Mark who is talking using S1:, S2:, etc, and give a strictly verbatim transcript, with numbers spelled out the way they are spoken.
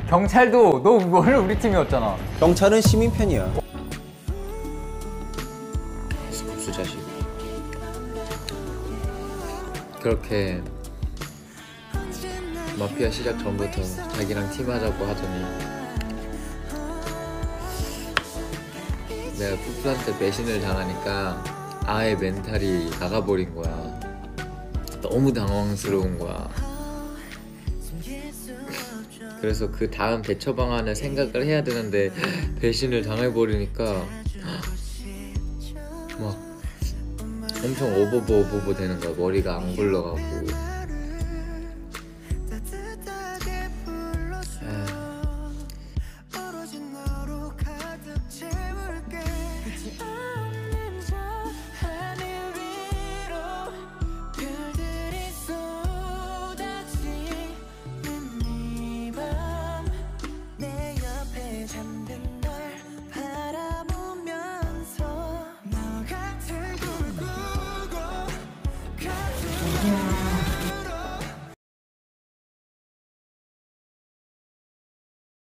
S1: 경찰도 너 원래 우리 팀이었잖아.
S2: 경찰은 시민 편이야. 급수 자식.
S3: 그렇게 마피아 시작 전부터 자기랑 팀하자고 하더니 내가 푸푸한테 배신을 당하니까 아예 멘탈이 나가버린 거야. 너무 당황스러운 거야. 그래서 그 다음 대처 방안을 생각을 해야 되는데 배신을 당해버리니까 막 엄청 오버보 오버보 되는 거야. 머리가 안 굴러가고